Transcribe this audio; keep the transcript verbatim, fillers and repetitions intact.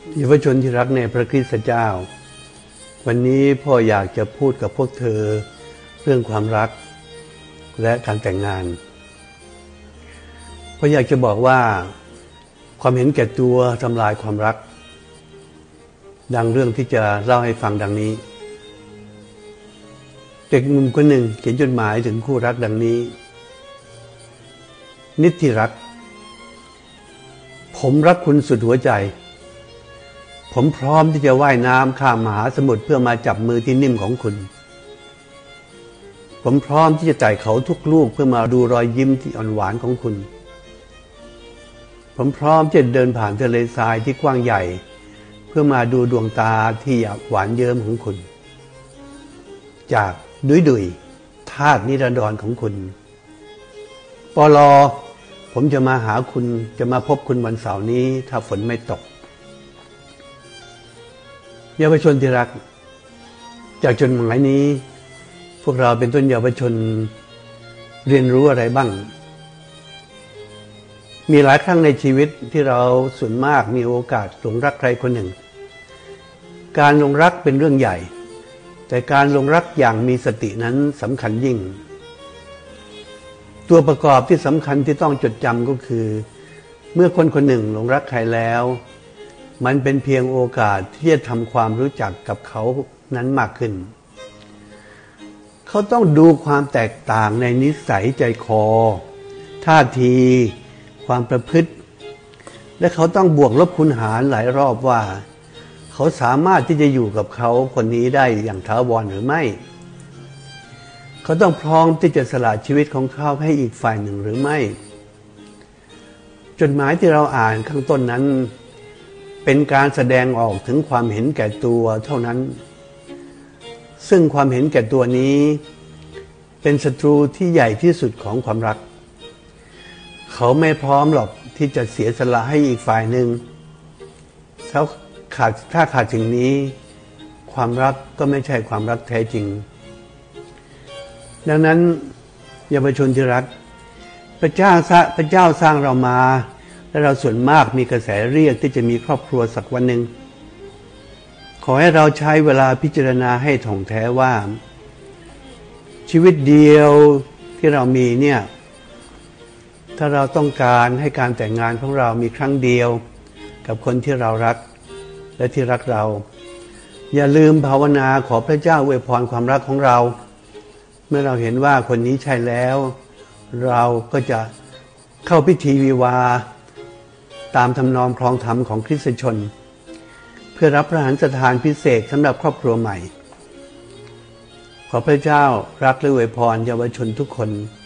เยาวชนที่รักในพระคริสต์เจ้าวันนี้พ่ออยากจะพูดกับพวกเธอเรื่องความรักและการแต่งงานพ่ออยากจะบอกว่าความเห็นแก่ตัวทำลายความรักดังเรื่องที่จะเล่าให้ฟังดังนี้เด็กหนุ่มคนหนึ่งเขียนจดหมายถึงคู่รักดังนี้นิตที่รักผมรักคุณสุดหัวใจผมพร้อมที่จะว่ายน้ำข้ามมหาสมุทรเพื่อมาจับมือที่นิ่มของคุณผมพร้อมที่จะไต่เขาทุกลูกเพื่อมาดูรอยยิ้มที่อ่อนหวานของคุณผมพร้อมที่จะเดินผ่านทะเลทรายที่กว้างใหญ่เพื่อมาดูดวงตาที่หวานเยิ้มของคุณจากดุยดุยธาตุนิรันดรของคุณปลอผมจะมาหาคุณจะมาพบคุณวันเสาร์นี้ถ้าฝนไม่ตกเยาวชนที่รักจากจดหมายนี้พวกเราเป็นต้นเยาวชนเรียนรู้อะไรบ้างมีหลายครั้งในชีวิตที่เราส่วนมากมีโอกาสหลงรักใครคนหนึ่งการหลงรักเป็นเรื่องใหญ่แต่การหลงรักอย่างมีสตินั้นสำคัญยิ่งตัวประกอบที่สำคัญที่ต้องจดจำก็คือเมื่อคนคนหนึ่งหลงรักใครแล้วมันเป็นเพียงโอกาสที่จะทำความรู้จักกับเขานั้นมากขึ้นเขาต้องดูความแตกต่างในนิสัยใจคอท่าทีความประพฤติและเขาต้องบวกลบคูณหารหลายรอบว่าเขาสามารถที่จะอยู่กับเขาคนนี้ได้อย่างถาวรหรือไม่เขาต้องพร้อมที่จะสละชีวิตของเขาให้อีกฝ่ายหนึ่งหรือไม่จดหมายที่เราอ่านข้างต้นนั้นเป็นการแสดงออกถึงความเห็นแก่ตัวเท่านั้นซึ่งความเห็นแก่ตัวนี้เป็นศัตรูที่ใหญ่ที่สุดของความรักเขาไม่พร้อมหรอกที่จะเสียสละให้อีกฝ่ายหนึ่งถ้าขาดถ้าขาดสิ่งนี้ความรักก็ไม่ใช่ความรักแท้จริงดังนั้นเยาวชนที่รักพระเจ้าพระเจ้าสร้างเรามาและเราส่วนมากมีกระแสเรียกที่จะมีครอบครัวสักวันหนึ่งขอให้เราใช้เวลาพิจารณาให้ถ่องแท้ว่าชีวิตเดียวที่เรามีเนี่ยถ้าเราต้องการให้การแต่งงานของเรามีครั้งเดียวกับคนที่เรารักและที่รักเราอย่าลืมภาวนาขอพระเจ้าอวยพรความรักของเราเมื่อเราเห็นว่าคนนี้ใช่แล้วเราก็จะเข้าพิธีวิวาห์ตามทำนองครองธรรมของคริสตชนเพื่อรับพระหฤทันสถานพิเศษสำหรับครอบครัวใหม่ขอพระเจ้ารักและอวยพรเยาวชนทุกคน